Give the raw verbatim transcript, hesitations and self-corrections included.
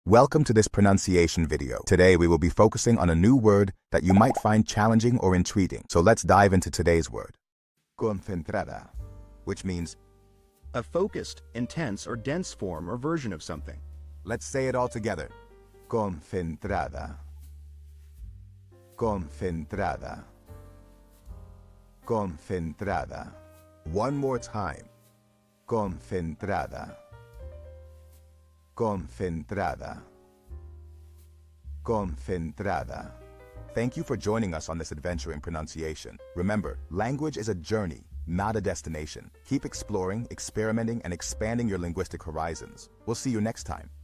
Welcome to this pronunciation video. Today we will be focusing on a new word that you might find challenging or intriguing. So let's dive into today's word. Concentrada, which means a focused, intense, or dense form or version of something. Let's say it all together. Concentrada. Concentrada. Concentrada. One more time. Concentrada. Concentrada. Concentrada. Thank you for joining us on this adventure in pronunciation. Remember, language is a journey, not a destination. Keep exploring, experimenting, and expanding your linguistic horizons. We'll see you next time.